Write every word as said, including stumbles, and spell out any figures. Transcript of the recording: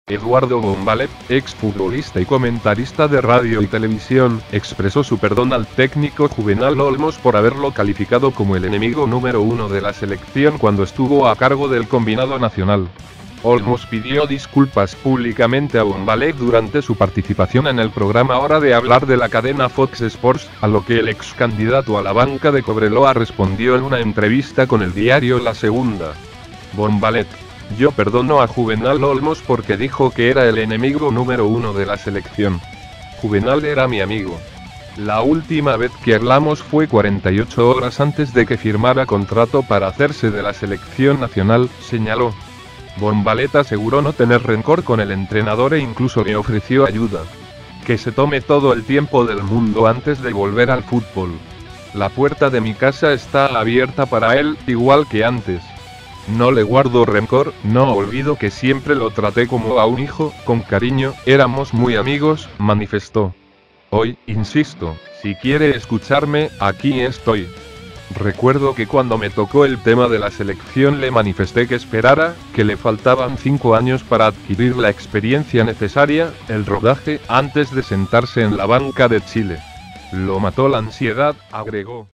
Eduardo Bombalet, exfutbolista y comentarista de radio y televisión, expresó su perdón al técnico Juvenal Olmos por haberlo calificado como el enemigo número uno de la selección cuando estuvo a cargo del combinado nacional. Olmos pidió disculpas públicamente a Bombalet durante su participación en el programa Hora de Hablar de la cadena Fox Sports, a lo que el ex candidato a la banca de Cobreloa respondió en una entrevista con el diario La Segunda. Bombalet: yo perdono a Juvenal Olmos porque dijo que era el enemigo número uno de la selección. Juvenal era mi amigo. La última vez que hablamos fue cuarenta y ocho horas antes de que firmara contrato para hacerse de la selección nacional, señaló. Bombalet aseguró no tener rencor con el entrenador e incluso le ofreció ayuda. Que se tome todo el tiempo del mundo antes de volver al fútbol. La puerta de mi casa está abierta para él, igual que antes. No le guardo rencor, no olvido que siempre lo traté como a un hijo, con cariño, éramos muy amigos, manifestó. Hoy, insisto, si quiere escucharme, aquí estoy. Recuerdo que cuando me tocó el tema de la selección le manifesté que esperara, que le faltaban cinco años para adquirir la experiencia necesaria, el rodaje, antes de sentarse en la banca de Chile. Lo mató la ansiedad, agregó.